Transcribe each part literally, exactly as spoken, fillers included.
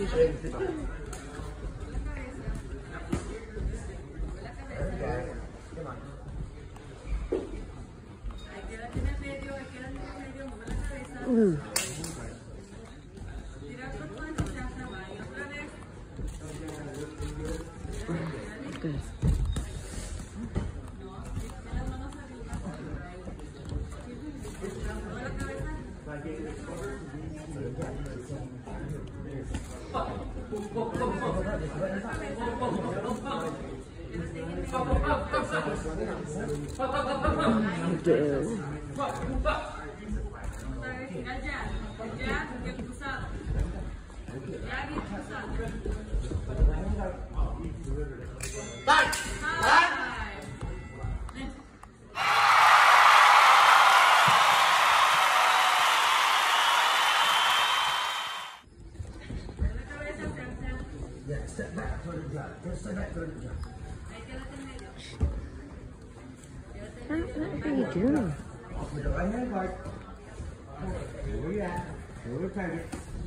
Mm. Okay. Yeah, step back, turn it dry. Just step back, turn it dry. What, what are you doing? With the right hand right. Where you at? Where you target?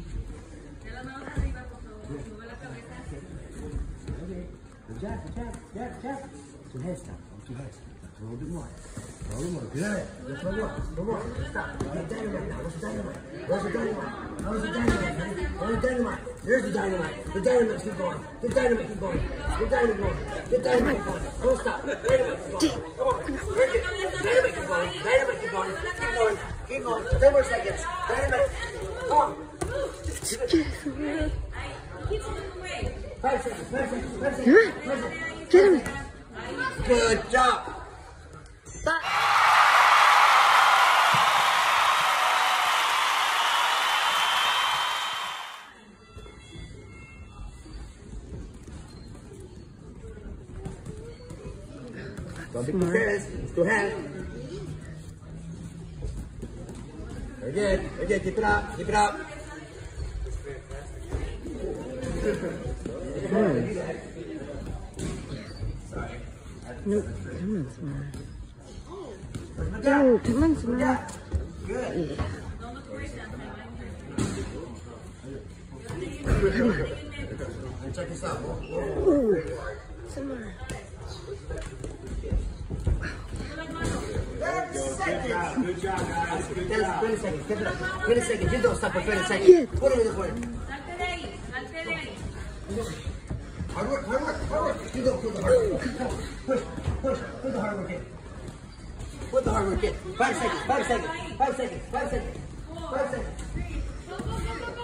Okay. Good job, good job, yeah, good job. Two heads stop, two heads. A little bit more. A little more. Good. Just one more. One more. Stop. Get dynamite now. What's the dynamite? Where's the dynamite? Where's the dynamite, honey? Where's the dynamite? There's the dynamite. The dynamite keep going. The dynamite keep going. The dynamite going. The dynamite keep going. Don't stop. Dynamite keep going. Come on. Where's it? Dynamite keep going. Dynamite keep going. Keep going. Keep going. Ten more seconds. Dynamite. Come on. Five seconds. Five seconds. Five seconds. Five seconds. Get him. Good job. Stop. Don't be confused. Still have. Very good. Very good. Keep it up. Keep it up. Hmm. Nope. Come on, Smile. No, come on, Smile. Good. Yeah. Check this out. Ooh. Smile. Good job, good job, guys. Good job. twenty seconds. Get it up. twenty seconds. You don't stop for twenty seconds. Yeah. Put it in the corner. Hard work, hard work, hard work. You go, put the hard work. Push, push, put the hard work in. Put the hard work in. Five seconds, five seconds, five seconds, five seconds, five seconds.